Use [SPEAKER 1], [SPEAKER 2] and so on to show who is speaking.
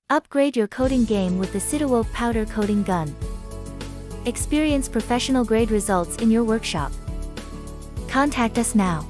[SPEAKER 1] Upgrade your coding game with the Sidawhope powder coating gun. Experience professional grade results in your workshop. Contact us now.